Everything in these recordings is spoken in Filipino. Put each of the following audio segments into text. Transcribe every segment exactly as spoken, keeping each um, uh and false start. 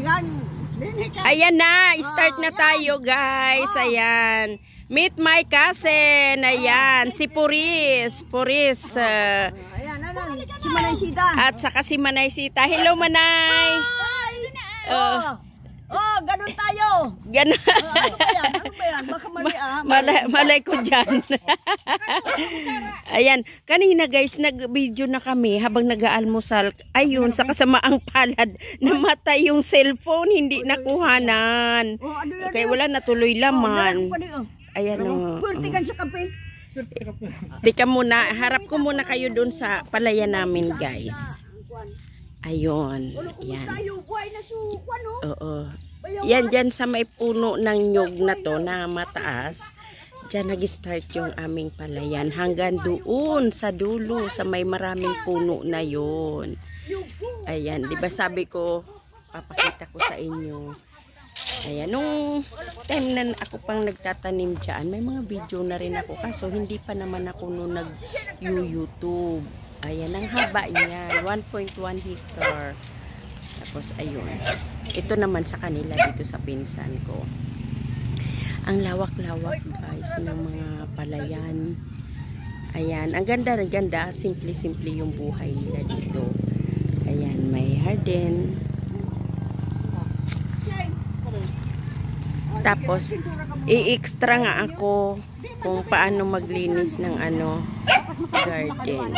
Ayan na, start na tayo guys. Ayan. Meet my cousin. Ayan, si Puris. Puris. Uh, Ayan, ayan. Si Manay Sita. At saka si Manay Sita. Hello, Manay. Hi! Uh, oh, ganun tayo. Ganun. Oh, ano ba yan? Ano ba yan? Baka mali ah. Malay, malay ko dyan. Ayan. Kanina guys, nag-video na kami habang nag-aalmusal. Ayun, sa kasamaang palad, namatay yung cellphone. Hindi nakuhanan. Kaya wala, natuloy laman. Ayan o. Purtikan sa kape. Tika muna, harap ko muna kayo dun sa palaya namin guys. Ayun. Ayan. Oo. Yan dyan sa may puno ng nyog na to na mataas. Dyan nag-start yung aming palayan. Hanggang doon sa dulo sa may maraming puno na yun. Ayan. Diba sabi ko, papakita ko sa inyo. Ayan, nung time na ako pang nagtatanim dyan, may mga video na rin ako. Kaso hindi pa naman ako nung nag-YouTube. Ayan, ang haba niya. one point one hectare. Tapos, ayun. Ito naman sa kanila dito sa pinsan ko. Ang lawak-lawak guys ng mga palayan. Ayan, ang ganda ng ganda. Simple-simple yung buhay nila dito. Ayan, may garden. Tapos, i-extra nga ako kung paano maglinis ng ano, garden.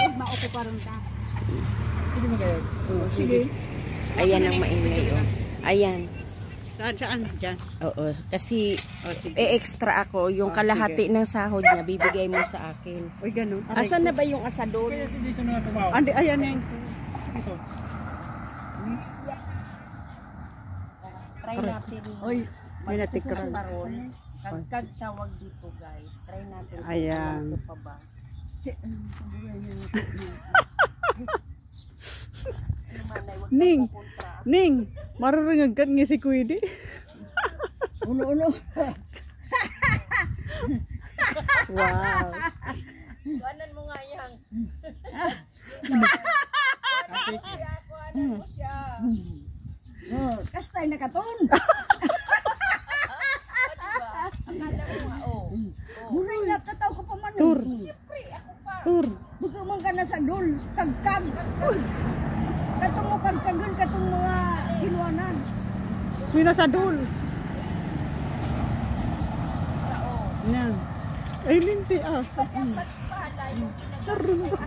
Ayan ang maingay, oh. Ayan. Saan, saan? Diyan? Oo. Kasi, i-extra ako. Yung kalahati ng sahod niya, bibigay mo sa akin. Uy, ganun. Asan na ba yung asador? Andi, ayan yan. Try natin. Uy. May natikran. Kagkag tawag dito guys. Try natin. Ayan. Ito pa ba? Ning. Ning. Marurungan ka nga si Kuidi. Uno-uno. Wow. Kuanan mo nga yan. Kuanan mo siya. Oh, kastay na katon. Bunay nga tataw ko pa man. Tur. Tur. Buka man ka na sa dul. Tagkag. Katong mo kagkagan katong mga hinuanan. May nasa dul. Yan. Ay, linti ah. Tarunok.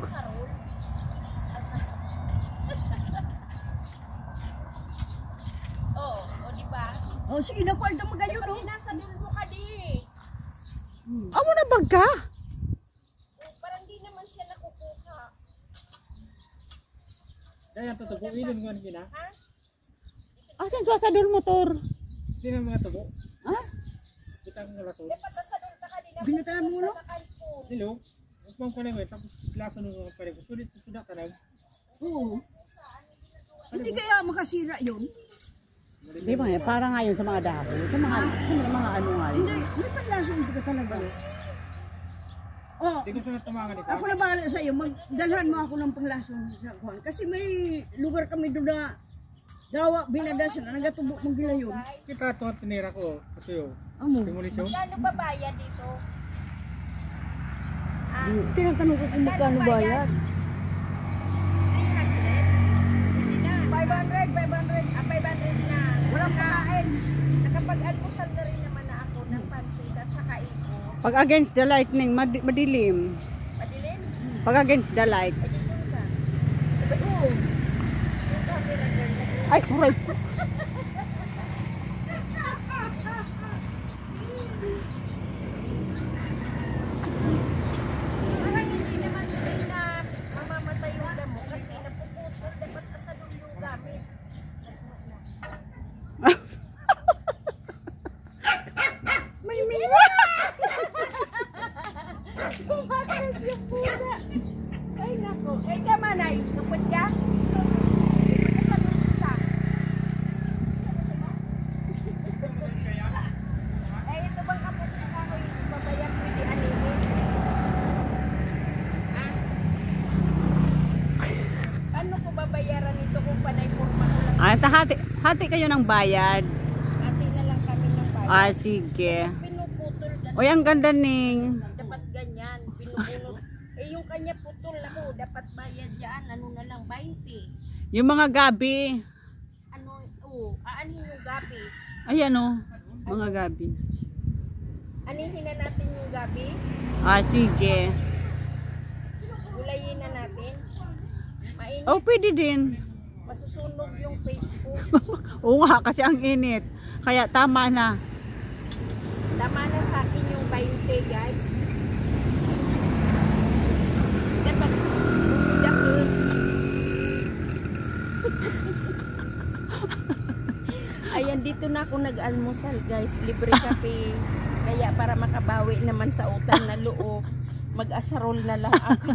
Oh, sige na po, ito magayon, no? Nasa dul mo ka di. Amo na baga? Parang di naman siya nakukuha. Dahil ito tubo, ilin mo nga na. Ha? Asan sa sadol motor? Hindi na mga tubo. Ha? Kita mo nga laso. Dapat sa dul ka di na. Binataan mo, no? Dilo, huwag mong panawin, tapos laso nung mga pare ko. Sulit sa sudak ka lang. Oo. Hindi kaya makasira yun? Di ba, para nga yun sa mga dahon. Sa mga, sa mga, mga ano nga yun. Hindi, hindi pa laso hindi ka talaga. Oh, Hindi ko siya tumangan ito. ako na bahala sa iyo, magdalhan mo ako ng panglaso sa kuhan. Kasi may lugar kami doon na dawa, binadasan, na nagatubo mong gila yun. Kita ito at tinira ko. Ito yun. Amo. Demolisyon. Ano ba bayad dito? Tinatanong ko kung magkano bayad. five hundred, five hundred, ah, five hundred na. Walang pakain. Nakapag-almusal na rin naman na ako ng pansit at saka ipos. Pag against the lightning, mad madilim. Madilim? Pag against the light. Ay, dito ka. Sabi, oo. Yung camera girl. Ay, kuray. Parang hindi naman rin na mamamatay yung damo kasi napuputol. Dapat asadong yung gamit. May miwa. Bumakas yung pusa. Ay, nako. Eh, kamanay. Kapag ka? Eh, ito bang kapag ka ko yung babayak ko yung animin? Ah? Ano ko babayaran ito kung panay forma ko lang? Ay, tahati. Hati kayo ng bayad. Hati na lang kami ng bayad. Ah, sige. Pinuputol. Oy, ang ganda ning. Dapat ganyan. Pinupulot. Eh, yung kanya putol ako. Dapat bayad yan. Ano na lang, twenty. Yung mga gabi. Ano, oo. Aanin yung gabi. Ayan o. Mga gabi. Anihin na natin yung gabi. Ah, sige. Gulayin na natin. Mainit. Oh, pwede din. Masusunog yung Facebook. Oo nga, kasi ang init. Kaya tama na. Tama na sa akin yung twenty, guys. Dapat dapat ayan, dito na ako nag-almusal, guys. Libre kape. Kaya para makabawi naman sa utang na loob, mag-asarol na lang ako.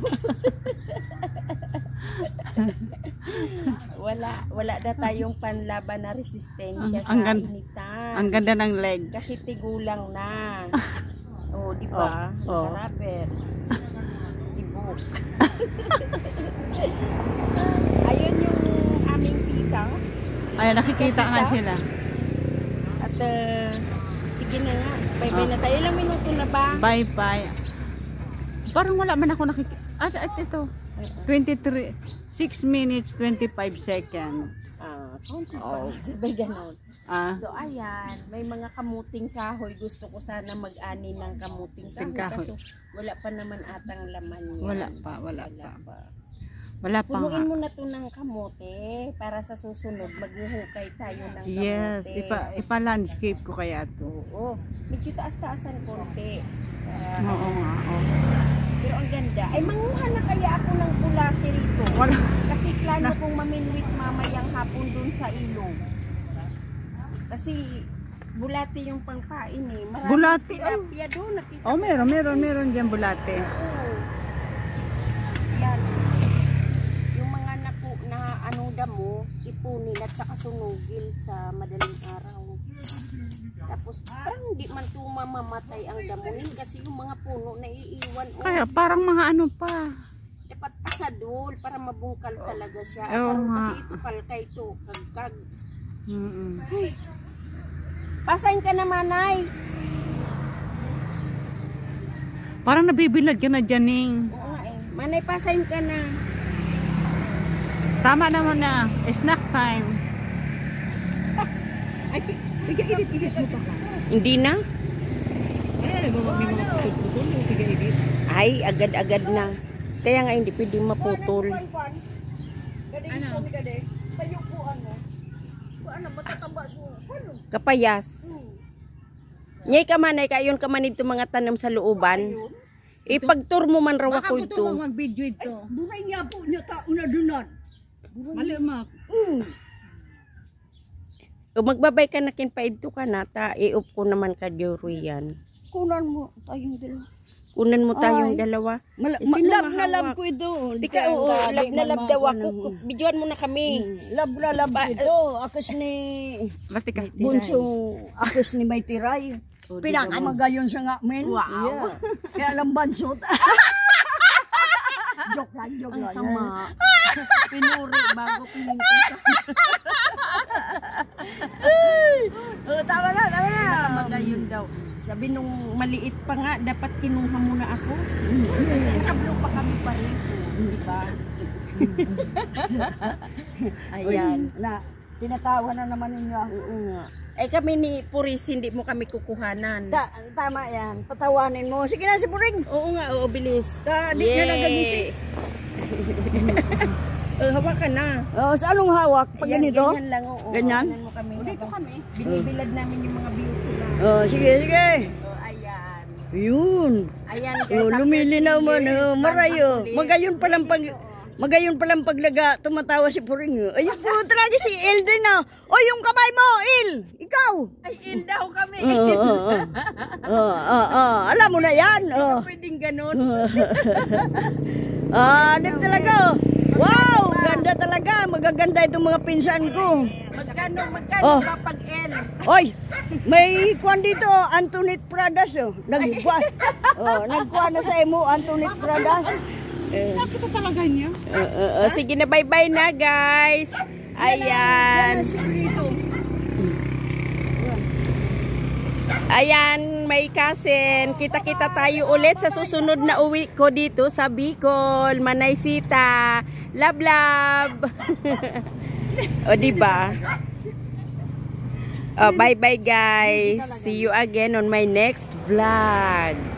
wala wala na tayong panlaban na resistensya Ang sa gan- initan. Ang ganda ng leg. Kasi tigulang na. Oh, di ba? Oh, oh. Nakarapper. Tibok. Ayun yung aming tita. Ayan, nakikita nga sila. At uh, sige na nga. Bye-bye na tayo. Ilang minuto na ba? Bye-bye. Parang wala man ako nakikita. Ah, ito. twenty-three. six minutes, twenty-five seconds. Ah, konti pa. Oh. Sabay ganon. Ah, So ayan, may mga kamuting kahoy. Gusto ko sana mag-ani ng kamuting kahoy. Kahoy. Kaso wala pa naman atang laman yan. wala pa, wala Wala pa. pa. Wala pa nga. Punuin mo na to ng kamote para sa susunod maghuhukay tayo ng kamote. Yes, ipa, ipa-landscape ko kaya to. Oo. Medyo taas-taasan konti. Para- Oo nga, oo. Pero ang ganda. Ay, manguha na kaya ako ng bulate rito. Wala. Kasi plano kong maminwit mamayang hapon dun sa ilog. Kasi bulate yung pangpain eh. Maraming Bulate, oh. tilapia doon. Nakita Oh, meron, meron, meron dyan bulate. Oo. Yan. Yung mga naku, na anong damo, ipunin at saka sunugil sa madaling araw. Tapos parang hindi man tumamamatay ang damunin kasi yung mga puno na iiwan. Oh, Kaya parang mga ano pa. dapat asadol para mabungkal talaga siya. Oo Asarol nga. kasi ito palkay ito. Kagkag. Mm-mm. Pasain ka naman ay. Parang nabibilad ka na dyan, Ning. Oo nga eh. Manay, pasain ka na. Tama naman na. Snack time. Ay, tiga-edit-edit mo pa ka. Hindi na? Ay, may mga putol-putol yung tiga-edit. Ay, agad-agad na. Kaya nga hindi pwede maputol. Ano? Payukuan mo. Ano, matataba so. Ano? Kapayas. Nyay ka man ay kayon ka man ito mga tanom sa looban. Ipagtur mo man raw Baka ako gusto ito. mo mag-video ito. Buray niya po niya tao na dunad. Malimak. Mm. O magbabay ka na kin pa ito ka na ta. Iup ko naman ka Jory yan. Kunan mo tayong dalawa. Kunan mo tayong Ay. dalawa. Mala, Eh, ma, sino lab na mahawak? lab ko ito. Di ka, oo, lab na lab daw ako. Bidyoan mo na kami. Lab na lab ko ito. Akas ni Lati ka. Bunso. Akas ni May Tiray. O, di Pinakamagayon sa nga men. Wow. Kaya alam bansot. Joke lang, joke Ang lang. sama. Pinuri bago pininta sa Oh, tama na, tama na. magayon daw. Sabi nung maliit pa nga, dapat kinuha mo na ako. Kablo pa kami pa rin. Di ba? Ayan. Na, tinatawa na naman ninyo. Oo nga. Eh kami ni Puris, hindi mo kami kukuhanan. Ta tama yan. Patawanin mo. Sige na si Puring. Oo nga, oo, bilis. Ta, di na nagagising. Eh, hawakan na. Oh, sa anong hawak? Pag Ayan, ganito? Ganyan lang, oo. Ganyan? Ganyan mo kami. Dito kami. Binibilad namin yung mga beauty lang. Oh, sige, sige. So, ayan. Yun. Ayan, Oh, after lumilinaw three man. years, Oh, marayo. ulit. Magayon palang pag... Magayon palang paglaga, tumatawa si Puring. Ay, po, talaga si Il din na. O, yung kamay mo, Il! Ikaw! Ay, in daw kami. Oo, oo, oo. Oo, oo, oo. Alam mo na yan. Oh. Pwedeng ganun. Ah, nip talaga. Oh. Wow, ganda talaga. Magaganda itong mga pinsan ko. Magkano, magkano Oh. kapag L? Oy, may kwan dito, Antoinette Pradas. Oh. Nagkwa, oh, nagkwa na sa imo, Antoinette Pradas. Nakita talaga niya. Uh, uh, uh, sige na, bye-bye na, guys. Yan Ayan. ang sikreto. Ayan, may cousin. Kita-kita tayo ulit sa susunod na uwi ko dito sa Bicol, Manaysita. Love, love. O, diba? Oh, bye-bye guys. See you again on my next vlog.